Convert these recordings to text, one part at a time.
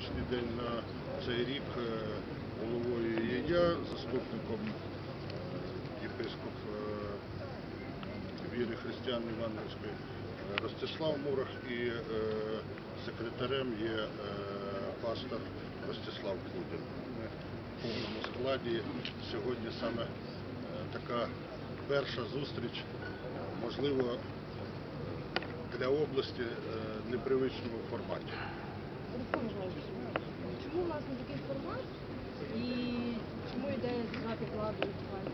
сьогоднішній день на цей рік головою є я, заступником єпископ віри християн Євангельської Ростислав Мурах і секретарем є пастор Ростислав Кудін. Ми в повному складі. Сьогодні саме така перша зустріч, можливо, для області непривичному форматі. Чому у нас не такий формат і чому ідея зібрати владу?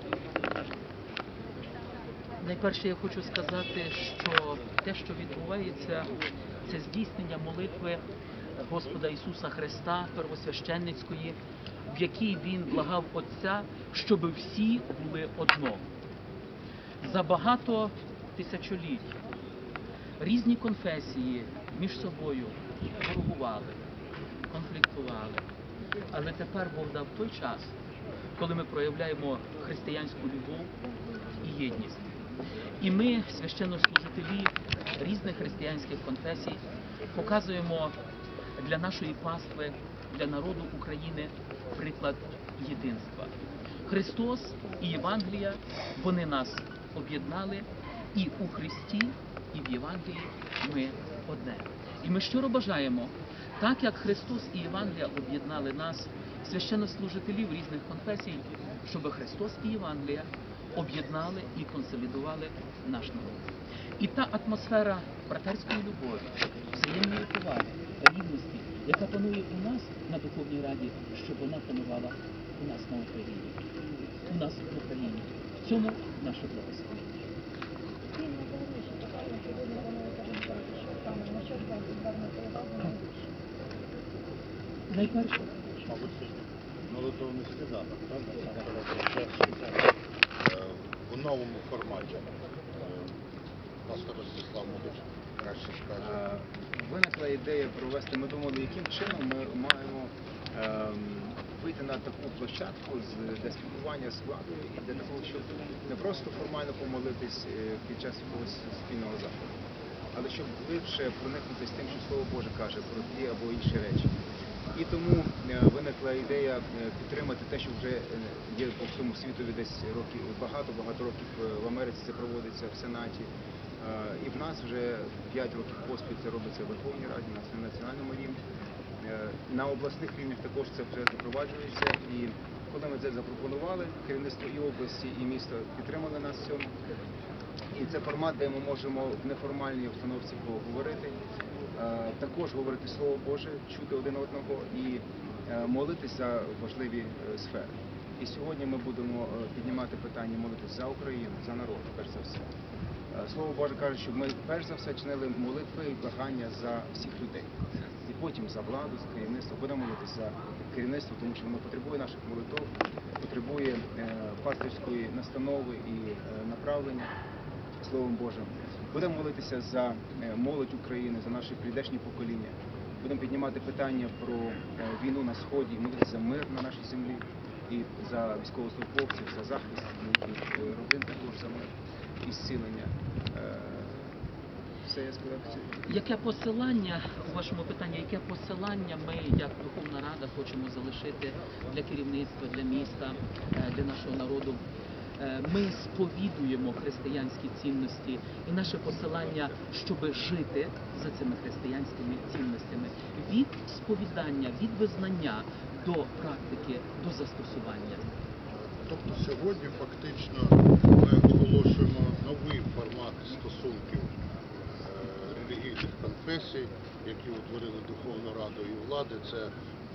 Найперше я хочу сказати, що те, що відбувається, це здійснення молитви Господа Ісуса Христа, первосвященницької, в якій Він благав Отця, щоб всі були одно. За багато тисячоліть різні конфесії між собою ворогували, конфліктували. Але тепер Бог дав той час, коли ми проявляємо християнську любов і єдність. І ми, священнослужителі різних християнських конфесій, показуємо для нашої пастви, для народу України приклад єдинства. Христос і Євангелія, вони нас об'єднали, і у Христі, і в Євангелії ми одне. І ми щиро бажаємо, так як Христос і Євангелія об'єднали нас, священнослужителів різних конфесій, щоб Христос і Євангелія об'єднали і консолідували наш народ. І та атмосфера братерської любові, взаємної поваги, рівності, яка панує у нас на Духовній Раді, щоб вона панувала у нас на Україні. У нас в Україні. В цьому наше благословення. Найперше, молитовний сніданок, у новому форматі. Пастор Ростислав Мурах краще скаже. Виникла ідея провести, ми думали, яким чином ми маємо вийти на таку площадку для спілкування з владою і для того, щоб не просто формально помолитись під час якогось спільного заходу, але щоб глибше проникнутися з тим, що Слово Боже каже про ті або інші речі. І тому виникла ідея підтримати те, що вже є по всьому світові десь багато років в Америці це проводиться в Сенаті. І в нас вже 5 років поспіль це робиться в Верховній Раді, на національному рівні. На обласних рівнях також це вже запроваджується. І коли ми це запропонували, керівництво і області, і міста підтримали нас в цьому. І це формат, де ми можемо в неформальній обстановці поговорити, також говорити Слово Боже, чути один одного і молитися за важливі сфери. І сьогодні ми будемо піднімати питання молитися за Україну, за народ, перш за все. Слово Боже каже, щоб ми перш за все чинили молитви і благання за всіх людей. І потім за владу, за керівництво. Будемо молитися за керівництво, тому що воно потребує наших молитв, потребує пастирської настанови і направлення Словом Божим. Будемо молитися за молодь України, за наші прийдешні покоління. Будемо піднімати питання про війну на Сході, молитися за мир на нашій землі і за військовослужбовців, за захист їхніх родин, також за мир і зцілення. Все я сказав. Яке посилання у вашому питанні, яке посилання ми, як Верховна Рада, хочемо залишити для керівництва, для міста, для нашого народу? Ми сповідуємо християнські цінності і наше посилання, щоб жити за цими християнськими цінностями. Від сповідання, від визнання до практики, до застосування. Тобто сьогодні фактично ми оголошуємо новий формат стосунків релігійних конфесій, які утворили Духовну Раду і влади. Це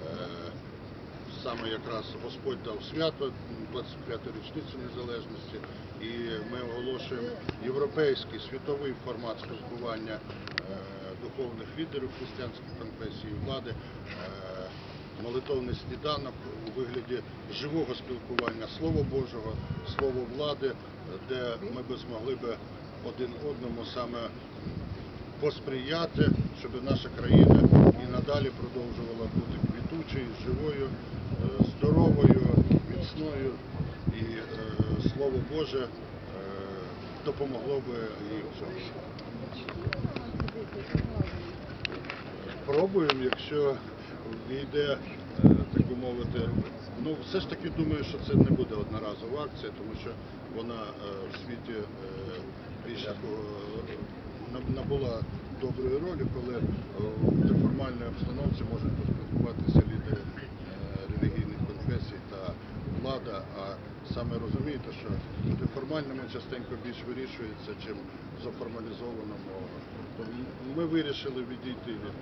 саме якраз Господь дав свято, 25-ту річницю незалежності, і ми оголошуємо європейський, світовий формат спілкування духовних лідерів християнських конфесій і влади, молитовний сніданок у вигляді живого спілкування Слова Божого, Слова влади, де ми би змогли би один одному саме посприяти, щоб наша країна і надалі продовжувала бути квітучою, живою, здоровою, міцною, і Слово Боже допомогло би їй в цьому. Пробуємо, якщо війде, так би мовити, ну все ж таки думаю, що це не буде одноразова акція, тому що вона в світі більш такого набула доброї ролі, коли в неформальній обстановці можуть поспілкуватися лідери релігійних конфесій та влада, а саме розумієте, що в неформальному частенько більш вирішується, чим в заформалізованому. Тому ми вирішили відійти від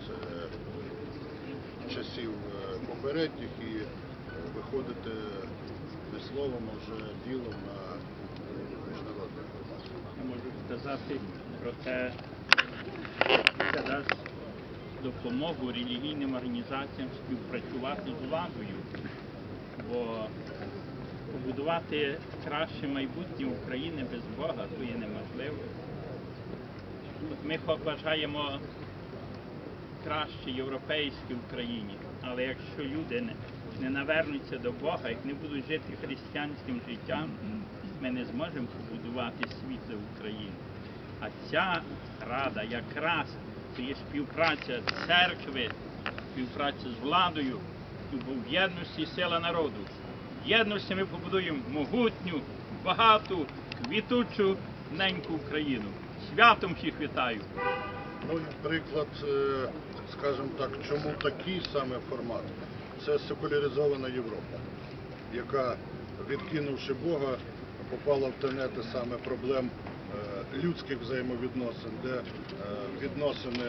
часів попередніх і виходити не словом, а вже ділом на міжнародну громадську. Я можу сказати про те, це дасть допомогу релігійним організаціям співпрацювати з владою, бо побудувати краще майбутнє України без Бога то є неможливо. От ми бажаємо краще європейське в Україні, але якщо люди не навернуться до Бога, як не будуть жити християнським життям, ми не зможемо побудувати світло в Україні. А ця рада якраз це є співпраця церкви, співпраця з владою, бо в єдності сила народу. В єдності ми побудуємо могутню, багату, квітучу, неньку Україну. Святом всіх вітаю! Ну, приклад, скажімо так, чому такий саме формат? Це секуляризована Європа, яка, відкинувши Бога, попала в тенети саме проблем людських взаємовідносин, де відносини,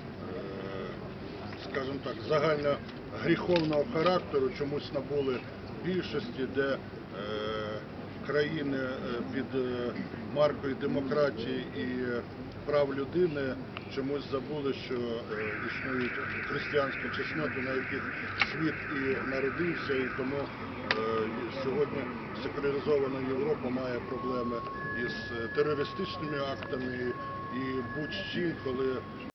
скажімо так, загально гріховного характеру чомусь набули більшості, де країни під маркою демократії і прав людини чомусь забули, що існують християнські чесноти, на яких світ і народився, і тому сьогодні секуляризована Європа має проблеми із терористичними актами і будь-чим, коли